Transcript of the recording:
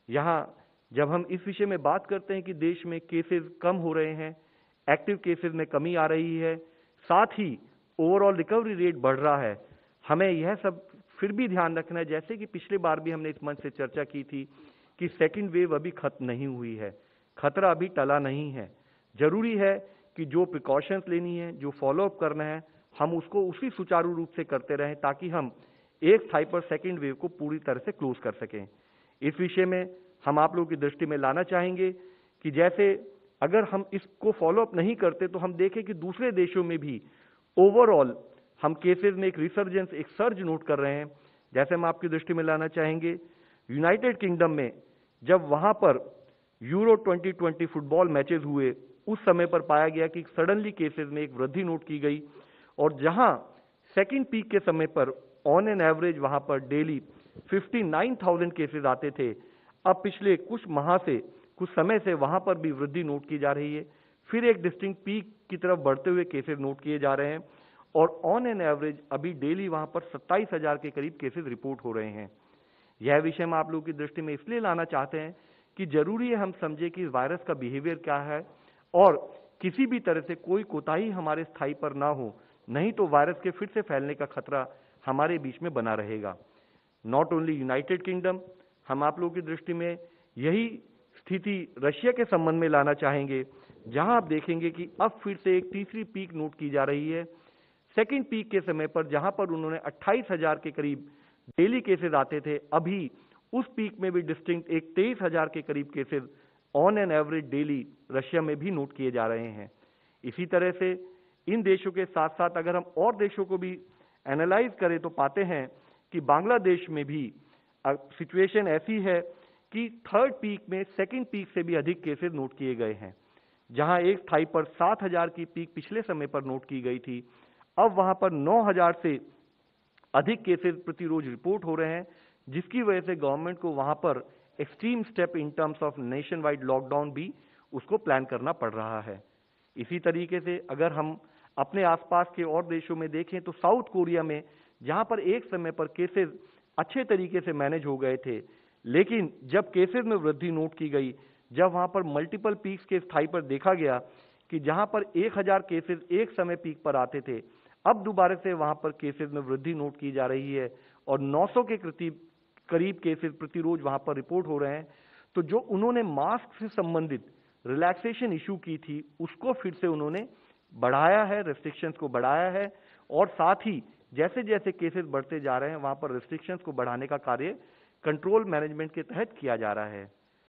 यहाँ जब हम इस विषय में बात करते हैं कि देश में केसेस कम हो रहे हैं, एक्टिव केसेस में कमी आ रही है, साथ ही ओवरऑल रिकवरी रेट बढ़ रहा है, हमें यह सब फिर भी ध्यान रखना है, जैसे कि पिछले बार भी हमने इस मंच से चर्चा की थी कि सेकेंड वेव अभी खत्म नहीं हुई है, खतरा अभी टला नहीं है। जरूरी है कि जो प्रिकॉशंस लेनी है, जो फॉलोअप करना है, हम उसको उसी सुचारू रूप से करते रहें ताकि हम एक स्थाई पर सेकेंड वेव को पूरी तरह से क्लोज कर सकें। इस विषय में हम आप लोगों की दृष्टि में लाना चाहेंगे कि जैसे अगर हम इसको फॉलोअप नहीं करते तो हम देखें कि दूसरे देशों में भी ओवरऑल हम केसेस में एक रिसर्जेंस, एक सर्ज नोट कर रहे हैं। जैसे हम आपकी दृष्टि में लाना चाहेंगे, यूनाइटेड किंगडम में जब वहां पर यूरो 2020 फुटबॉल मैचेस हुए, उस समय पर पाया गया कि सडनली केसेस में एक वृद्धि नोट की गई, और जहां सेकेंड पीक के समय पर ऑन एन एवरेज वहां पर डेली 59,000 केसेस आते थे, अब पिछले कुछ माह से, कुछ समय से वहां पर भी वृद्धि नोट की जा रही है। फिर एक डिस्टिंक्ट पीक की तरफ बढ़ते हुए केसेस नोट किए जा रहे हैं, और ऑन एन एवरेज अभी डेली वहां पर 27,000 के करीब केसेस रिपोर्ट हो रहे हैं। यह विषय हम आप लोगों की दृष्टि में इसलिए लाना चाहते हैं कि जरूरी है हम समझे कि वायरस का बिहेवियर क्या है, और किसी भी तरह से कोई कोताही हमारे स्थाई पर ना हो, नहीं तो वायरस के फिर से फैलने का खतरा हमारे बीच में बना रहेगा। नॉट ओनली यूनाइटेड किंगडम, हम आप लोगों की दृष्टि में यही स्थिति रशिया के संबंध में लाना चाहेंगे, जहां आप देखेंगे कि अब फिर से एक तीसरी पीक नोट की जा रही है। सेकेंड पीक के समय पर जहां पर उन्होंने 28,000 के करीब डेली केसेस आते थे, अभी उस पीक में भी डिस्टिंक्ट एक 23,000 के करीब cases on an average daily Russia में भी नोट किए जा रहे हैं। इसी तरह से इन देशों के साथ साथ अगर हम और देशों को भी एनालाइज करें तो पाते हैं कि बांग्लादेश में भी सिचुएशन ऐसी है कि थर्ड पीक में सेकेंड पीक से भी अधिक केसेस नोट किए गए हैं। जहां एक स्थाई पर 7,000 की पीक पिछले समय पर नोट की गई थी, अब वहां पर 9,000 से अधिक केसेस प्रति रोज रिपोर्ट हो रहे हैं, जिसकी वजह से गवर्नमेंट को वहां पर extreme step in terms of nationwide lockdown भी उसको प्लान करना पड़ रहा है। इसी तरीके से अगर हम अपने आसपास के और देशों में देखें तो साउथ कोरिया में, जहां पर एक समय पर केसेस अच्छे तरीके से मैनेज हो गए थे, लेकिन जब केसेस में वृद्धि नोट की गई, जब वहां पर मल्टीपल पीक्स के स्थाई पर देखा गया कि जहां पर 1,000 केसेस एक समय पीक पर आते थे, अब दोबारा से वहां पर केसेस में वृद्धि नोट की जा रही है और 900 के करीब केसेस प्रति रोज वहां पर रिपोर्ट हो रहे हैं। तो जो उन्होंने मास्क से संबंधित रिलैक्सेशन इशू की थी, उसको फिर से उन्होंने बढ़ाया है, रेस्ट्रिक्शंस को बढ़ाया है, और साथ ही जैसे जैसे केसेस बढ़ते जा रहे हैं वहां पर रेस्ट्रिक्शंस को बढ़ाने का कार्य कंट्रोल मैनेजमेंट के तहत किया जा रहा है।